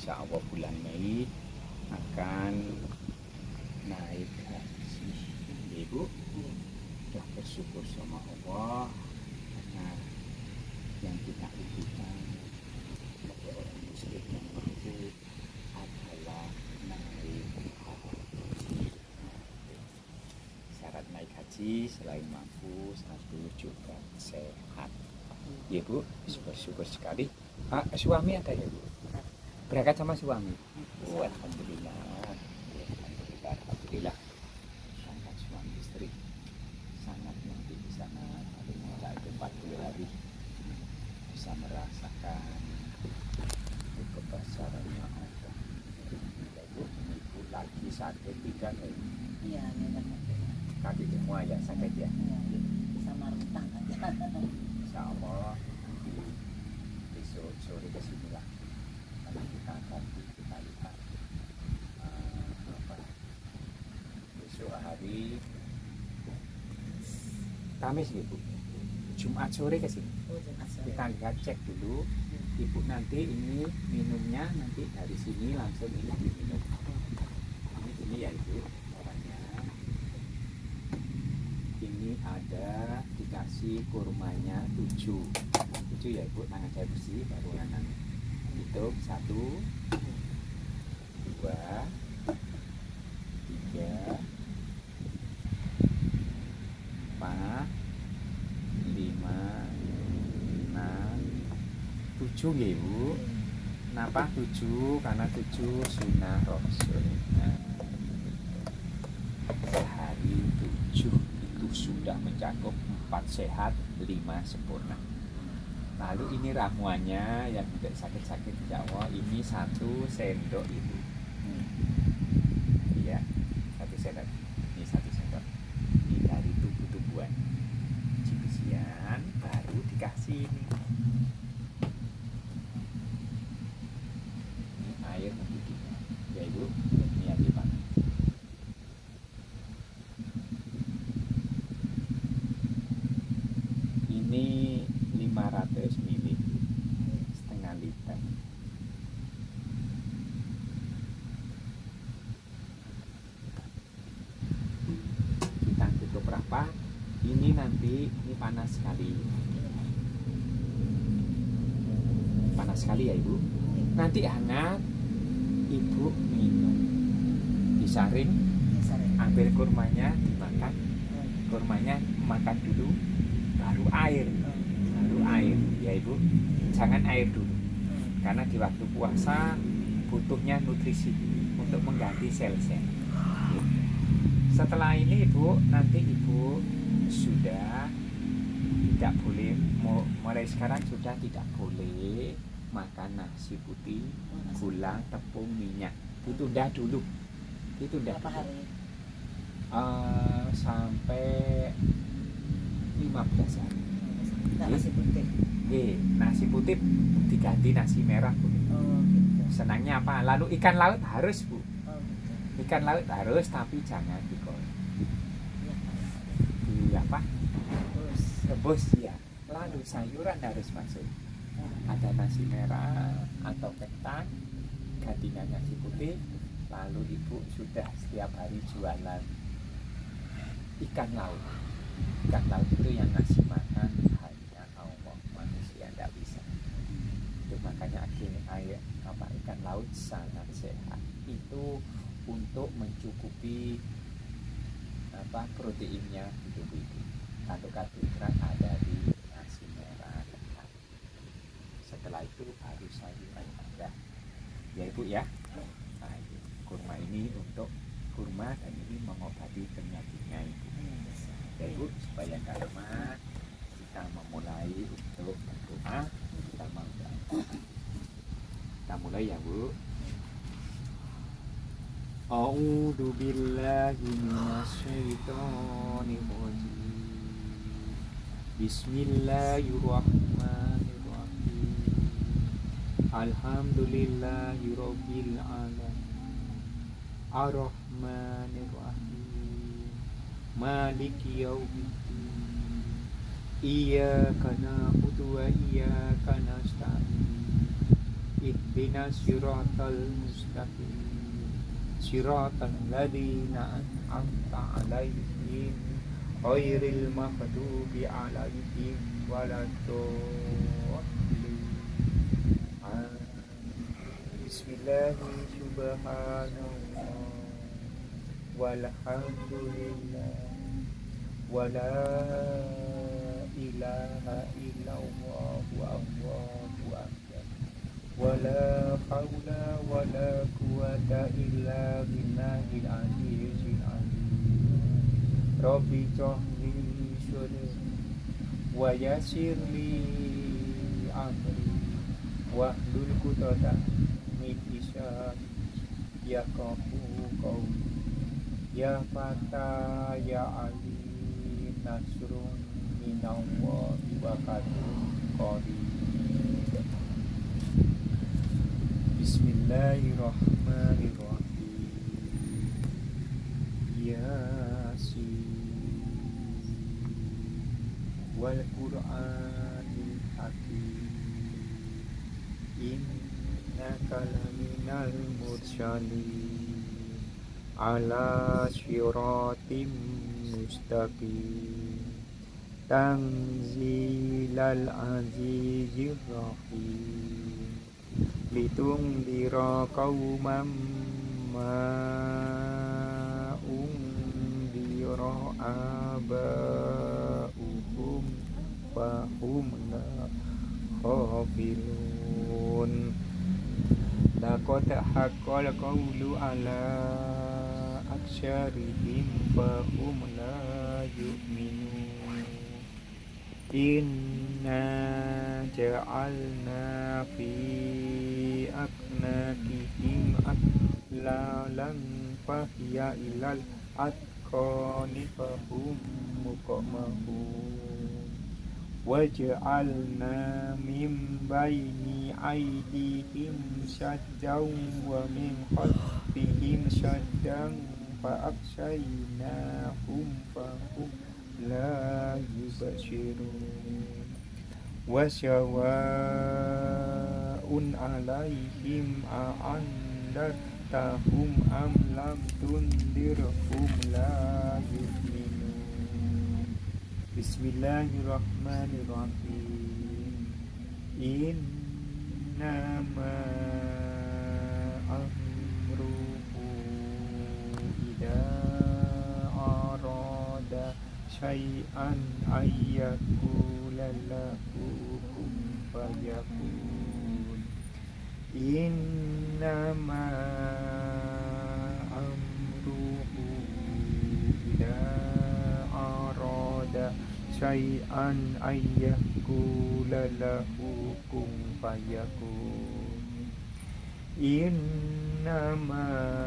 insya Allah bulan Mei akan naik haji. Ibu sudah bersyukur sama Allah karena yang kita butuhkan sebagai orang muslim yang mampu adalah naik haji. Syarat naik haji selain mampu, satu juga sehat. Ya Bu, bersyukur sekali. Suami ada ya Bu? Berangkat sama suami? Oh, alhamdulillah. Alhamdulillah. Sangat suami istri. Sangat nanti di sana paling tidak itu 40 hari bisa merasakan kebesarannya Allah. Ibu lagi sakit tidak ya? Iya, memang. Kaki semua ya sakit ya? Iya, sama rentang aja. Insya Allah besok sore ke sini lah. Nanti kita akan kita lihat besok hari Kamis ibu, Jumat sore ke sini. Kita lihat cek dulu. Ibu nanti ini minumnya nanti dari sini langsung ini diminum. Ini ya ibu orangnya. Ini ada dikasih kurmanya 7 ya ibu, tangan saya bersih baru akan hitung 1 2 3 4 5 6 7 ya ibu. Kenapa 7? Karena 7 sunnah Rasul. Sehari 7 itu sudah mencakup 4 sehat 5 sempurna. Lalu ini ramuannya yang tidak sakit-sakit Jawa, ini 1 sendok itu. Iya, 1 sendok. Ini 1 sendok. Ini dari tumbuh-tumbuhan. Biji-bijian baru dikasih ini. Ini air mendidihnya. Ya Ibu, ini yang dipakai. Ini 500 ml, setengah liter. Kita tutup rapat. Ini nanti ini panas sekali. Panas sekali ya Ibu. Nanti hangat, Ibu minum. Disaring, ambil kurmanya, dimakan. Kurmanya makan dulu, baru air ya Ibu, jangan air dulu karena di waktu puasa butuhnya nutrisi untuk mengganti sel-sel. Setelah ini Ibu, nanti Ibu sudah tidak boleh, mulai sekarang sudah tidak boleh makan nasi putih, gula, tepung, minyak. Ditunda dulu, ditunda berapa hari? Sampai 15 hari. Nasi putih. Nasi putih diganti nasi merah Bu. Oh gitu. Senangnya apa? Lalu ikan laut harus Bu. Oh gitu. Ikan laut harus, tapi jangan digoreng. Ya, Apa? Rebus ya. Lalu sayuran harus masuk. Ada nasi merah atau kentang, gantinya nasi putih. Lalu Ibu sudah setiap hari jualan ikan laut. Ikan laut itu yang ngasih makan hanya Allah, manusia tidak bisa. Itu makanya air ikan laut sangat sehat. Itu untuk mencukupi proteinnya di tubuh itu. Kalau karbohidrat ada di nasi merah. Setelah itu baru sayuran ada. Ya Ibu ya. Nah, itu. Kurma ini untuk kurma dan ini mengobati penyakitnya Ibu. Ya Ibu, supaya nggak lemah, kita memulai untuk berdoa. Kita mulai ya Bu. A'udzu billahi minasyaitonir rajim. Bismillahirrahmanirrahim. Alhamdulillahi rabbil alamin. Ar-Rahmanir-Rahim. Maliki yaumiddin. Iyyaka na'budu wa iyyaka nasta'in. Ihdina siratal mustaqim siratal ladzina an'amta 'alaihim ghairil maghdubi 'alaihim waladdallin. Bismillahirrahmanirrahim. Subhanallah walhamdulillah wala ilaha illallah wallahu akbar wala haula wala quwata illa billahil aliyyil azim. Rabbi shrahli sadri wa yassir li amri wahlul 'uqdatam min lisani yafqahu qawli. Ya Fata ya Ali nasrun minallahi wa fathun qarib. Bismillahirrahmanirrahim. Yasin wal Qur'anil hakim innaka laminal mursalin ala syiratim mustaqim tanzilal azizir rahim litundira qauman ma undira aba'uhum fahum la khafilun. Laqad haqqal qawlu ala aksyarihim fahum la yu'minun. Inna ja'alna fi aknakihim aklalan fahya ilal atqani fahum muqamahun. Waj'alna min baini aydihim saddan wa min khalfihim saddan fa'akshaynahum fahum la yubsirun. Wa sawa'un 'alaihim a'andartahum am lam tundirhum la yu'minun. Bismillahirrahmanirrahim. Innama amruhu idza arada syai'an ayyakula lahu kun fayakun. Innama amruhu idza arada syai'an ayyakula lahu kun fayakun. Innama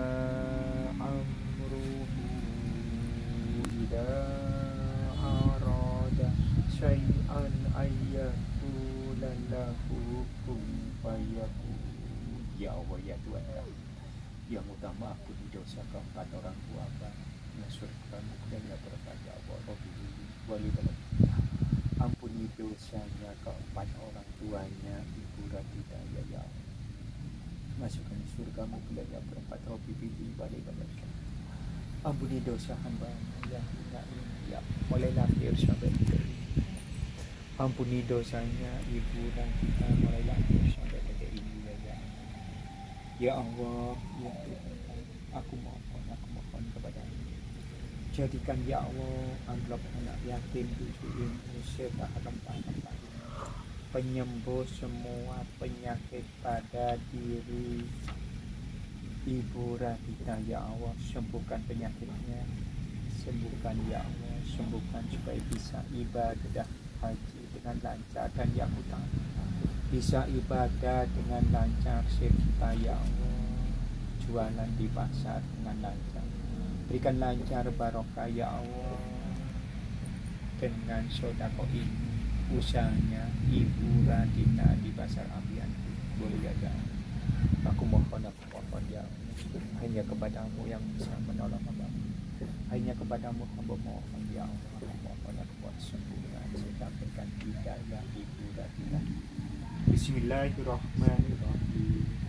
amruhu idza arada syai'an ayyakula lahu kun fayakun. Ya Allah ya Tuhan kami yang utama aku di dosa keempat orang tua kami nasurkan dan ya berkat ya Allah Rabbi wali dalam ampuni dosanya keempat orang tuanya Ibu Radita ya Allah, masukkan surgamu dan ya berkat Rabbi bibi wali dalam ampuni dosa hamba yang tidak ini ya mulai lahir sampai detik ini. Ampuni dosanya Ibu Radita mulai lahir sampai detik ini ya Allah ya Tuhan, aku mohon kepadamu, jadikan ya Allah amplop anak yatim cucu ini serta rempah-rempah penyembuh semua penyakit pada diri Ibu Radita ya Allah. Sembuhkan penyakitnya, sembuhkan ya Allah, sembuhkan supaya bisa ibadah haji dengan lancar dan yang utama bisa ibadah dengan lancar serta ya Allah jualan di pasar dengan lancar. Berikan lancar barokah ya Allah dengan sedekah ini usahanya Ibu Radita di pasar Ambian. Boleh ya Allah. Aku mohon ya Allah, hanya kepadamu yang bisa menolong hamba. Hanya kepadamu hamba mohon ya Allah. Mohon aku buat sembuhkan serta berikan hidayah Ibu Radita. Bismillahirrahmanirrahim.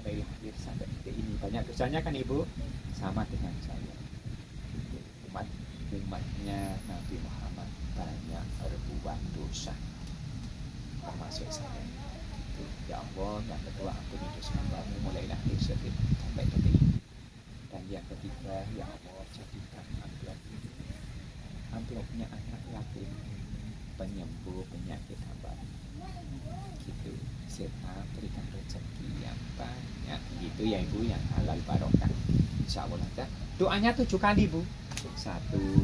dari lahir sampai detik ini banyak dosanya kan Ibu, sama dengan saya. Umatnya Nabi Muhammad banyak berbuat dosa, termasuk saya. Itu, ya Allah, yang kedua ampuni dosa hambamu mulai lahir sampai detik ini. Dan yang ketiga, ya Allah, jadikan amplopnya anak yatim penyembuh penyakit hamba. Gitu, serta berikan rezeki yang banyak. Gitu ya Ibu, yang halal barokah. Insya Allah. Doanya 7 kali Bu. 1,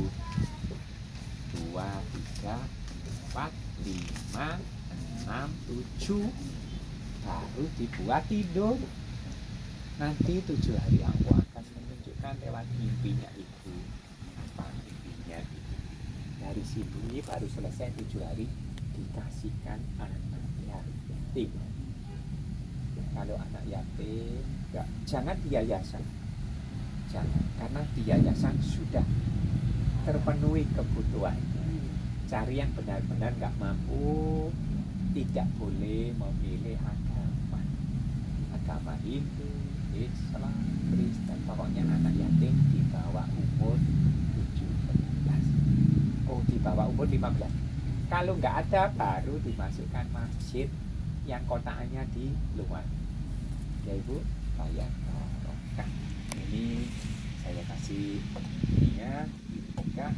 2, 3, 4, 5, 6, 7. Baru dibuat tidur. Nanti 7 hari Allah akan menunjukkan lewat mimpinya Ibu. Apa mimpinya Ibu? Dari sini baru selesai 7 hari dikasihkan anak yatim. Kalau anak yatim jangan di yayasan, jangan, karena di yayasan sudah terpenuhi kebutuhannya. Cari yang benar-benar nggak mampu, tidak boleh memilih agama Hindu, Islam, Kristen, pokoknya anak yatim di bawah umur 17. Oh, di bawah umur 15. Kalau nggak ada baru dimasukkan masjid yang kotaannya di luar. Ya Ibu, bayar barokah. Ini saya kasih ininya dibuka.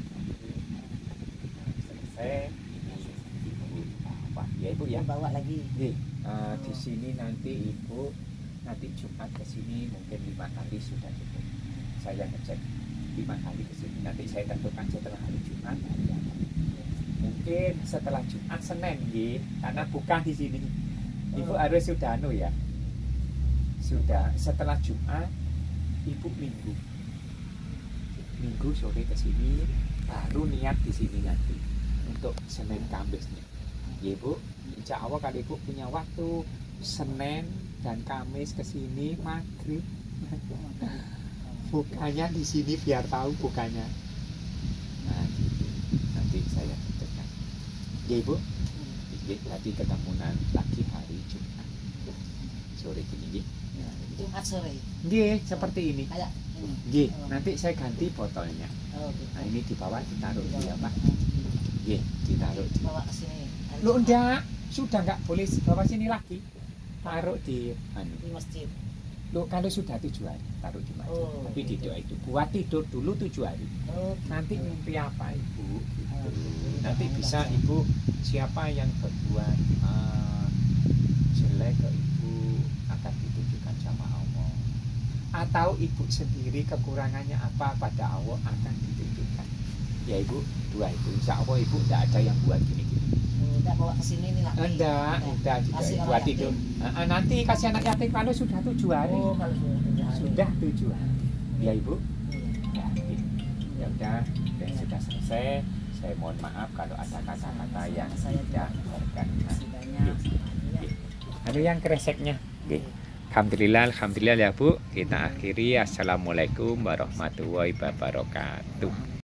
Selesai. Ini Ibu apa? Ya Ibu ya. Bawa lagi. Di sini nanti Ibu nanti Jumat ke sini mungkin 5 kali sudah cukup. Saya ngecek 5 kali ke sini. Nanti saya tentukan setelah hari Jumat hari apa. Mungkin setelah Jumat Senin nggih, karena buka di sini. Ibu harus sudah ya. Sudah setelah Jumat Ibu Minggu sore ke sini baru niat di sini nanti untuk Senin Kamisnya. Ya Ibu, insya Allah kalau Ibu punya waktu Senin dan Kamis ke sini maghrib bukanya di sini biar tahu bukanya. Nah gitu. Nanti saya tentukan. Ya Ibu, nanti ketemuan lagi hari Jumat sore gini. Jumat sore. Nggih, seperti ini. Kayak ini. Nggih, nanti saya ganti botolnya. Oh, gitu. Nah, ini dibawa ditaruh di apa? Nggih, ditaruh di. Bawa ke sini. Loh enggak, sudah enggak boleh bawa sini lagi. Taruh di Di masjid. Loh, kalau sudah 7 hari taruh di masjid. Oh, Tapi di gitu. doa itu buat tidur dulu 7 hari. Oh, Nanti mimpi apa Ibu? Gitu. Nanti Jangan bisa baca. Ibu siapa yang berbuat jelek ke Ibu akan ditunjukkan sama Allah. Atau Ibu sendiri kekurangannya apa pada Allah akan ditunjukkan. Ya Ibu, 2 itu. Insya Allah Ibu tidak ada yang buat gini-gini. udah bawa ke sini nih lagi. Enggak, udah Kasih juga anak buat yatim. tidur. Nanti kasih anak yatim kalau sudah 7 hari. Oh, kalau Sudah 7 hari. Ya Ibu. Iya. Ya udah, dan sudah selesai. Saya mohon maaf kalau ada kata-kata yang Saya tidak berkenan. Kasih banyak. Iya. Ada yang kreseknya. Alhamdulillah ya Bu. Kita akhiri. Assalamualaikum warahmatullahi wabarakatuh.